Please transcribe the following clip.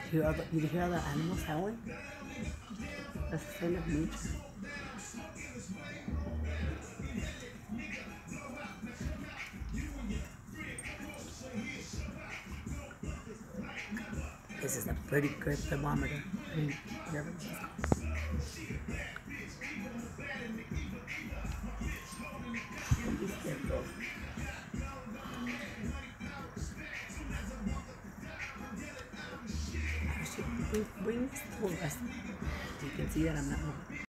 You hear the animals howling? That's the sound of nature. This is a pretty good thermometer. Whatever this is called. Don't be scared, girl. Bring this to the rest. You can see that I'm not moving.